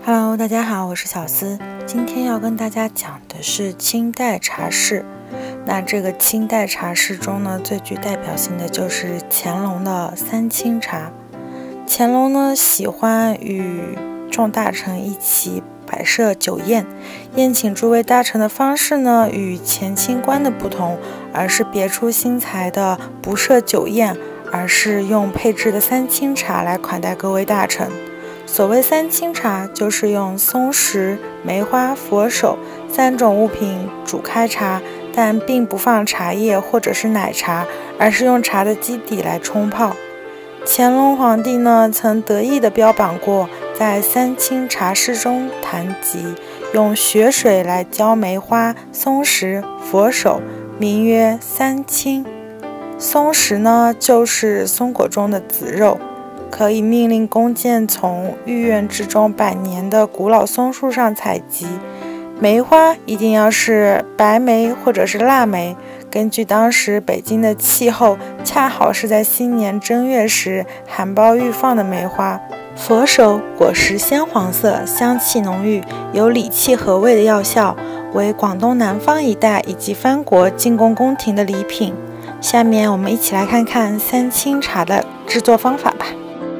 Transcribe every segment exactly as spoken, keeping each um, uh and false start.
Hello， 大家好，我是小思。今天要跟大家讲的是清代茶室。那这个清代茶室中呢，最具代表性的就是乾隆的三清茶。乾隆呢喜欢与众大臣一起摆设酒宴，宴请诸位大臣的方式呢与前清官的不同，而是别出心裁的不设酒宴，而是用配制的三清茶来款待各位大臣。所谓三清茶，就是用松石、梅花、佛手三种物品煮开茶，但并不放茶叶或者是奶茶，而是用茶的基底来冲泡。乾隆皇帝呢，曾得意地标榜过，在三清茶室中谈及用雪水来浇梅花、松石、佛手，名曰三清。松石呢，就是松果中的籽肉，可以命令弓箭从御苑之中百年的古老松树上采集。梅花一定要是白梅或者是腊梅，根据当时北京的气候，恰好是在新年正月时含苞欲放的梅花。佛手果实鲜黄色，香气浓郁，有理气和胃的药效，为广东南方一带以及藩国进贡宫廷的礼品。下面我们一起来看看三清茶的制作方法吧。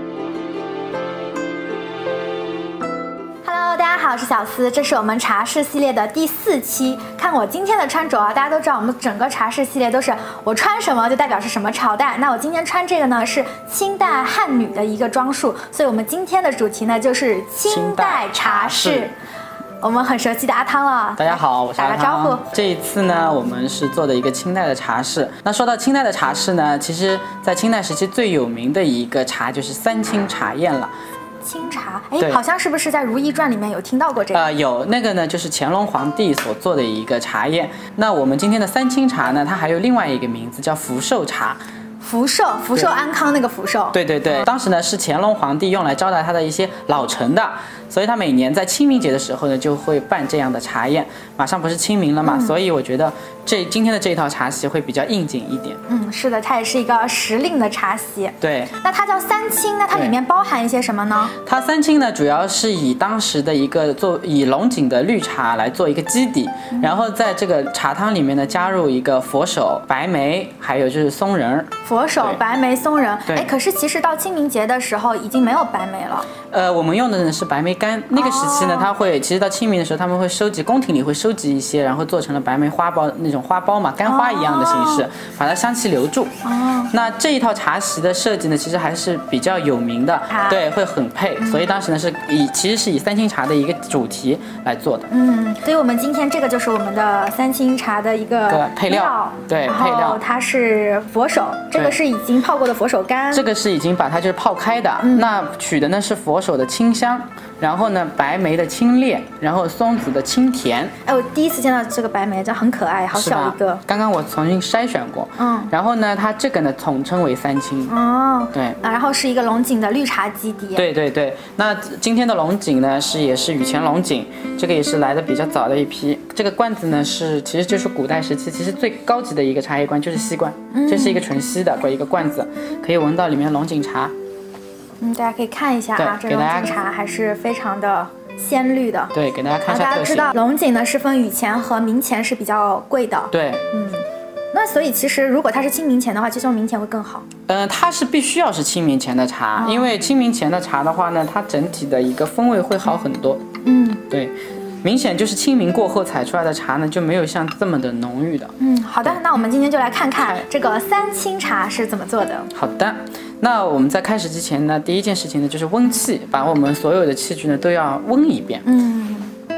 大家好，我是小思，这是我们茶室系列的第四期。看我今天的穿着啊，大家都知道我们整个茶室系列都是我穿什么就代表是什么朝代。那我今天穿这个呢是清代汉女的一个装束，所以我们今天的主题呢就是清代茶室。我们很熟悉的阿汤了， 大家好，我是阿汤。 打个招呼。 这一次呢，我们是做的一个清代的茶室。那说到清代的茶室呢，其实在清代时期最有名的一个茶就是三清茶宴了。 清茶，哎，好像是不是在《如懿传》里面有听到过这个？ 呃，有，那个呢就是乾隆皇帝所做的一个茶宴。那我们今天的三清茶呢，它还有另外一个名字叫福寿茶。 福寿，福寿安康那个福寿。 对对对，当时呢是乾隆皇帝用来招待他的一些老臣的，所以他每年在清明节的时候呢就会办这样的茶宴。马上不是清明了嘛，嗯、所以我觉得这今天的这一套茶席会比较应景一点。 嗯，是的，它也是一个时令的茶席。 对， 那它叫三清，那它里面包含一些什么呢？ 它三清呢，主要是以当时的一个做以龙井的绿茶来做一个基底，嗯、然后在这个茶汤里面呢加入一个佛手、白梅，还有就是松仁。 佛手、白梅、松仁。哎，可是其实到清明节的时候已经没有白梅了。 呃，我们用的呢是白梅干。那个时期呢，它会其实到清明的时候，他们会收集宫廷里会收集一些，然后做成了白梅花苞那种花苞嘛，干花一样的形式，哦、把它香气留住。哦。那这一套茶席的设计呢，其实还是比较有名的，啊、对，会很配。嗯、所以当时呢是以其实是以三清茶的一个主题来做的。 嗯，所以我们今天这个就是我们的三清茶的一个配料，对，配料。 它是佛手，这个是已经泡过的佛手干， 这个是已经把它就是泡开的。嗯、那取的呢是佛手的清香，然后呢白梅的清冽，然后松子的清甜。 哎，我第一次见到这个白梅，这很可爱，好小一个。 刚刚我重新筛选过，嗯，然后呢，它这个呢统称为三清。哦，对， 啊，然后是一个龙井的绿茶基底。 对对对，那今天的龙井呢是也是雨前龙井，这个也是来的比较早的一批。这个罐子呢是其实就是古代时期其实最高级的一个茶叶罐，就是锡罐，嗯、这是一个纯锡的一个罐子，可以闻到里面龙井茶。 嗯，大家可以看一下啊，这龙井茶还是非常的鲜绿的。 对，给大家看一下特写。大家知道龙井呢是分雨前和明前是比较贵的。 对， 嗯，那所以其实如果它是清明前的话，其实用明前会更好。 嗯、呃，它是必须要是清明前的茶，哦、因为清明前的茶的话呢，它整体的一个风味会好很多。嗯，对。明显就是清明过后采出来的茶呢，就没有像这么的浓郁的。 嗯，好的，那我们今天就来看看这个三清茶是怎么做的。 好的，那我们在开始之前呢，第一件事情呢就是温气，把我们所有的器具呢都要温一遍。嗯。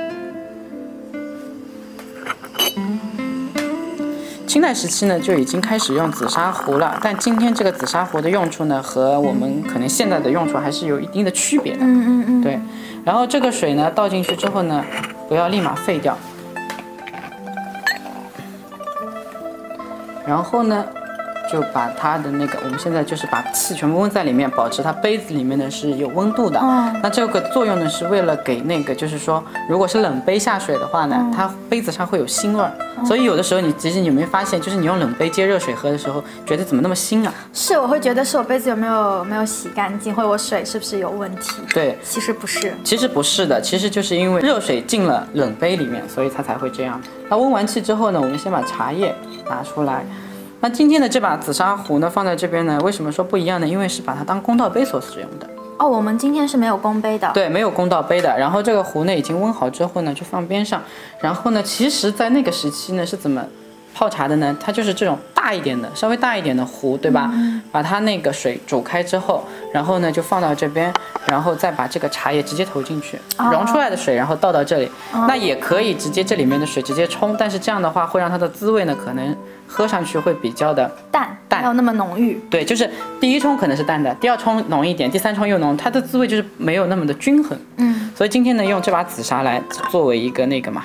清代时期呢就已经开始用紫砂壶了，但今天这个紫砂壶的用处呢和我们可能现在的用处还是有一定的区别的。嗯嗯嗯。对，然后这个水呢倒进去之后呢，不要立马沸掉。然后呢， 就把它的那个，我们现在就是把气全部温在里面，保持它杯子里面呢是有温度的。 哦、 那这个作用呢是为了给那个，就是说，如果是冷杯下水的话呢，嗯、它杯子上会有腥味儿。嗯、所以有的时候你其实你有没有发现，就是你用冷杯接热水喝的时候，觉得怎么那么腥啊？ 是，我会觉得是我杯子有没有没有洗干净，或者我水是不是有问题？ 对， 其实不是， 其实不是的，其实就是因为热水进了冷杯里面，所以它才会这样。那温完气之后呢，我们先把茶叶拿出来。那今天的这把紫砂壶呢，放在这边呢，为什么说不一样呢？因为是把它当公道杯所使用的。 哦，我们今天是没有公杯的。 对，没有公道杯的。然后这个壶呢，已经温好之后呢，就放边上。然后呢，其实在那个时期呢，是怎么泡茶的呢？它就是这种大一点的，稍微大一点的壶，对吧？嗯、把它那个水煮开之后，然后呢就放到这边，然后再把这个茶叶直接投进去，哦、溶出来的水，然后倒到这里。哦、那也可以直接这里面的水直接冲，但是这样的话会让它的滋味呢，可能喝上去会比较的淡， 淡， 没有那么浓郁。 对，就是第一冲可能是淡的，第二冲浓一点，第三冲又浓，它的滋味就是没有那么的均衡。 嗯， 所以今天呢，用这把紫砂来作为一个那个嘛，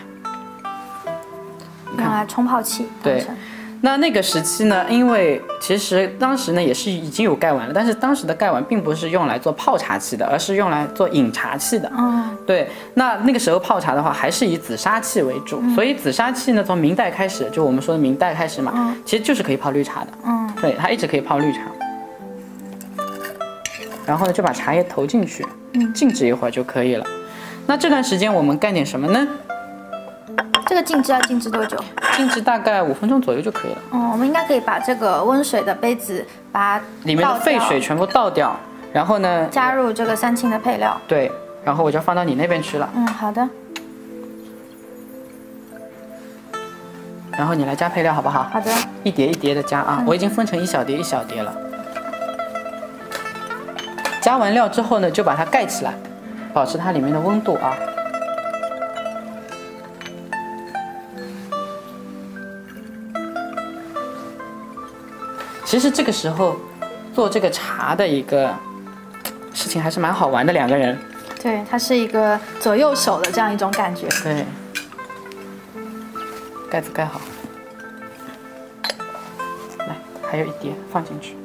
用来冲泡器。 对。那那个时期呢，因为其实当时呢也是已经有盖碗了，但是当时的盖碗并不是用来做泡茶器的，而是用来做饮茶器的。 嗯， 对。那那个时候泡茶的话，还是以紫砂器为主，嗯、所以紫砂器呢，从明代开始，就我们说的明代开始嘛，嗯、其实就是可以泡绿茶的。 嗯， 对，它一直可以泡绿茶。然后呢，就把茶叶投进去， 嗯， 静置一会儿就可以了。那这段时间我们干点什么呢？ 这个静置要静置多久？ 静置大概五分钟左右就可以了。 哦，我们应该可以把这个温水的杯子把它里面的沸水全部倒掉，然后呢加入这个三清的配料。 对，然后我就放到你那边去了。 嗯，好的。 然后你来加配料好不好？ 好的。 一碟一碟的加啊，嗯、我已经分成一小碟一小碟了。加完料之后呢，就把它盖起来，保持它里面的温度啊。其实这个时候做这个茶的一个事情还是蛮好玩的，两个人。 对，它是一个左右手的这样一种感觉。 对，盖子盖好，来，还有一碟放进去。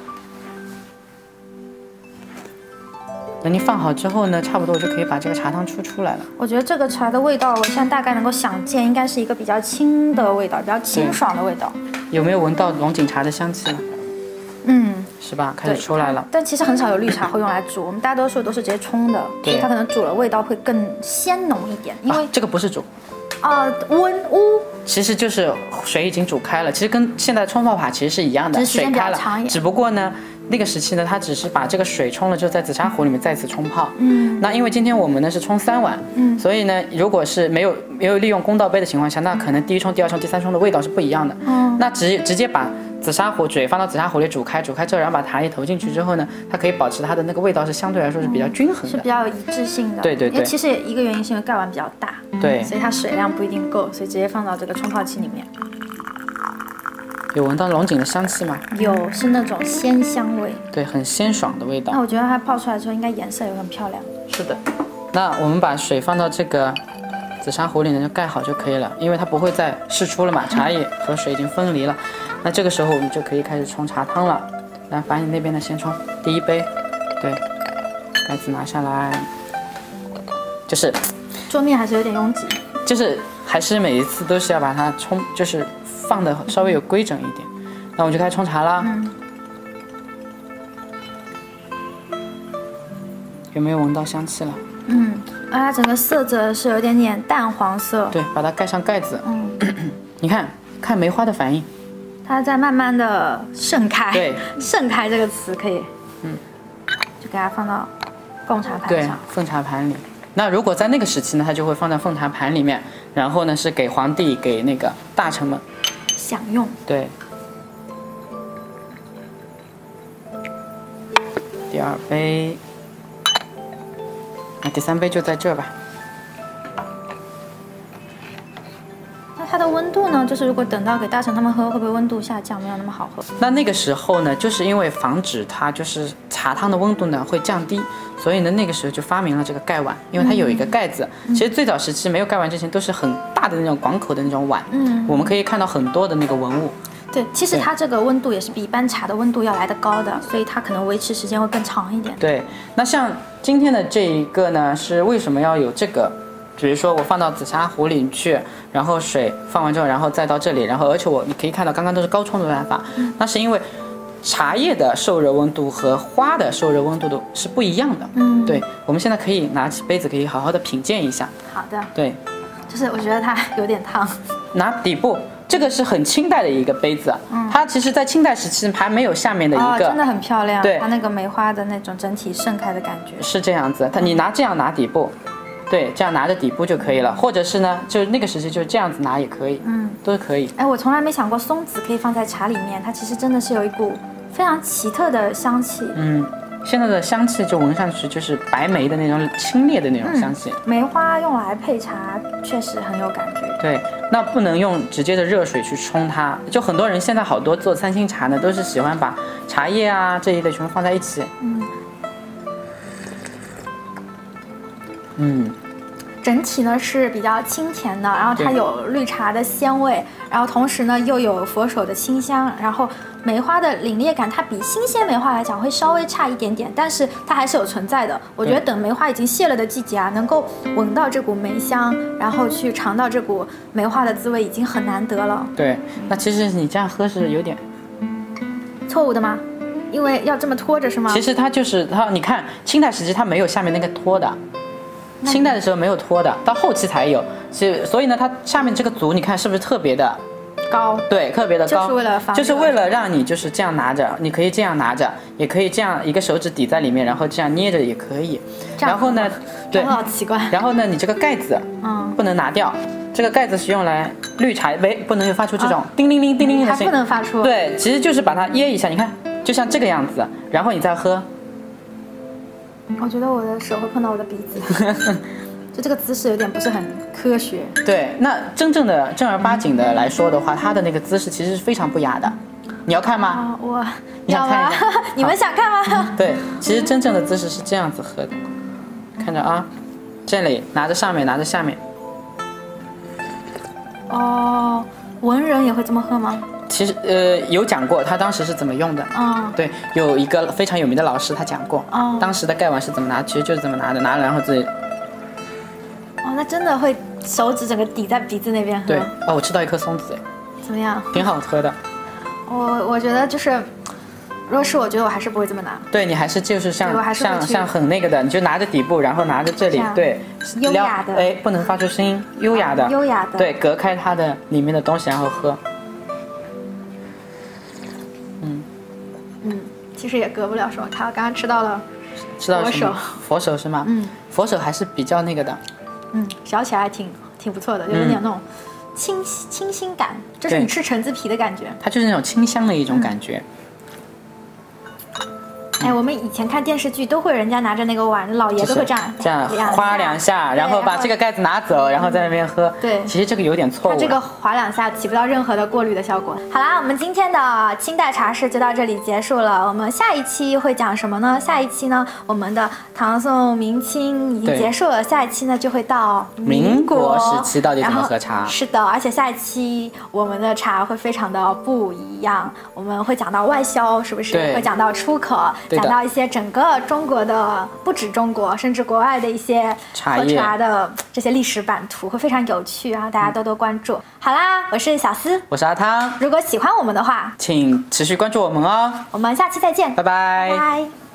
等你放好之后呢，差不多我就可以把这个茶汤出出来了。 我觉得这个茶的味道，我现在大概能够想见，应该是一个比较清的味道，比较清爽的味道。 有没有闻到龙井茶的香气了？ 嗯， 是吧？开始出来了。 但其实很少有绿茶会用来煮，我们大多数都是直接冲的，所以它可能煮了味道会更鲜浓一点。因为、 啊、这个不是煮， 啊、呃，温乌。 其实就是水已经煮开了，其实跟现在冲泡法其实是一样的，水开了，只不过呢，那个时期呢，它只是把这个水冲了，就在紫砂壶里面再次冲泡。 嗯， 那因为今天我们呢是冲三碗， 嗯， 所以呢，如果是没有没有利用公道杯的情况下，那可能第一冲、第二冲、第三冲的味道是不一样的。 嗯， 那直直接把紫砂壶水放到紫砂壶里煮开，煮开之后，然后把茶叶投进去之后呢，它可以保持它的那个味道是相对来说是比较均衡的， 是比较有一致性的。 对对对。 因为其实一个原因是因为盖碗比较大， 对， 所以它水量不一定够，所以直接放到这个冲泡器里面。 有闻到龙井的香气吗？ 有，是那种鲜香味。 对，很鲜爽的味道。 那我觉得它泡出来之后，应该颜色也很漂亮。 是的。那我们把水放到这个紫砂壶里呢，就盖好就可以了，因为它不会再释出了嘛，茶叶和水已经分离了。那这个时候我们就可以开始冲茶汤了。来，把你那边的先冲，第一杯，对，盖子拿下来，就是桌面还是有点拥挤， 就是还是每一次都是要把它冲，就是放的稍微有规整一点。那我们就开始冲茶啦。 嗯。 有没有闻到香气了？ 嗯，啊，它整个色泽是有点点淡黄色。 对，把它盖上盖子。 嗯， 你看看梅花的反应， 它在慢慢的盛开。 对， 盛开这个词可以。 嗯， 就给它放到贡茶盘对上。 奉茶盘里。那如果在那个时期呢，它就会放在奉茶盘里面，然后呢是给皇帝、给那个大臣们享用。 对。第二杯。那第三杯就在这吧。 那它的温度呢？就是如果等到给大臣他们喝，会不会温度下降，没有那么好喝？ 那那个时候呢，就是因为防止它就是茶汤的温度呢会降低，所以呢那个时候就发明了这个盖碗，因为它有一个盖子。嗯、其实最早时期没有盖碗之前都是很大的那种广口的那种碗， 嗯， 我们可以看到很多的那个纹物。 对，其实它这个温度也是比一般茶的温度要来得高的，所以它可能维持时间会更长一点。 对，那像今天的这一个呢，是为什么要有这个？比如说我放到紫砂壶里去，然后水放完之后，然后再到这里，然后而且我你可以看到刚刚都是高冲的办法，嗯、那是因为茶叶的受热温度和花的受热温度都是不一样的。嗯，对，我们现在可以拿起杯子，可以好好的品鉴一下。 好的。 对， 就是我觉得它有点烫。拿底部。这个是很清代的一个杯子，嗯、它其实在清代时期还没有下面的一个， 哦、真的很漂亮。 对， 它那个梅花的那种整体盛开的感觉是这样子。它你拿这样拿底部，对，这样拿着底部就可以了，或者是呢，就那个时期就是这样子拿也可以，嗯，都可以。 哎，我从来没想过松子可以放在茶里面，它其实真的是有一股非常奇特的香气。 嗯。现在的香气就闻上去就是白梅的那种清冽的那种香气。 嗯、梅花用来配茶确实很有感觉。 对，那不能用直接的热水去冲它。就很多人现在好多做三星茶呢，都是喜欢把茶叶啊这一类全部放在一起。嗯。嗯。 整体呢是比较清甜的，然后它有绿茶的鲜味，然后同时呢又有佛手的清香，然后梅花的凛冽感，它比新鲜梅花来讲会稍微差一点点，但是它还是有存在的。我觉得等梅花已经谢了的季节啊，能够闻到这股梅香，然后去尝到这股梅花的滋味，已经很难得了。 对，那其实你这样喝是有点错误的吗？因为要这么拖着是吗？ 其实它就是它，你看清代时期它没有下面那个托的。清代的时候没有托的，到后期才有，所以所以呢，它下面这个足，你看是不是特别的高？ 对，特别的高， 就是为了防， 就是为了让你就是这样拿着，你可以这样拿着，也可以这样一个手指抵在里面，然后这样捏着也可以。然后呢，对， 好奇怪。 然后呢，你这个盖子，嗯，不能拿掉，这个盖子是用来滤茶，喂，不能有发出这种叮铃铃叮铃铃的声音， 还不能发出。 对，其实就是把它掖一下，你看，就像这个样子，然后你再喝。 我觉得我的手会碰到我的鼻子，就这个姿势有点不是很科学。 对，那真正的正儿八经的来说的话，它的那个姿势其实是非常不雅的。你要看吗？ 啊、我你想看一下？ 你们想看吗？ 对，其实真正的姿势是这样子喝的，看着啊，这里拿着上面，拿着下面。 哦，文人也会这么喝吗？ 其实呃有讲过他当时是怎么用的，嗯，对，有一个非常有名的老师他讲过，哦，当时的盖碗是怎么拿，其实就是怎么拿的，拿了然后自己， 哦，那真的会手指整个抵在鼻子那边喝。 对，哦，我吃到一颗松子， 怎么样？ 挺好喝的。 我我觉得就是，如果是我觉得我还是不会这么拿。 对你还是就是像像像很那个的，你就拿着底部，然后拿着这里，对， 优雅的， 哎，不能发出声音，优雅的， 优雅的， 对，隔开它的里面的东西然后喝。 嗯，其实也隔不了手，看我刚刚吃到了吃到佛手， 佛手是吗？嗯，佛手还是比较那个的， 嗯，嚼起来还挺挺不错的，就有点那种清清新感，就是你吃橙子皮的感觉， 它就是那种清香的一种感觉。 哎，我们以前看电视剧都会，人家拿着那个碗，老爷都会这样这样划两下，然后把这个盖子拿走，然后在那边喝。 对， 其实这个有点错误。 它这个划两下起不到任何的过滤的效果。好啦，我们今天的清代茶室就到这里结束了。我们下一期会讲什么呢？下一期呢，我们的唐宋明清已经结束了，下一期呢就会到民国时期到底怎么喝茶？ 是的，而且下一期我们的茶会非常的不一样，我们会讲到外销，是不是？会讲到出口，讲到一些整个中国的，不止中国，甚至国外的一些喝茶的这些历史版图，会非常有趣啊！大家多多关注。嗯、好啦，我是小思， 我是阿汤。 如果喜欢我们的话， 请持续关注我们哦。 我们下期再见， 拜拜。 拜拜。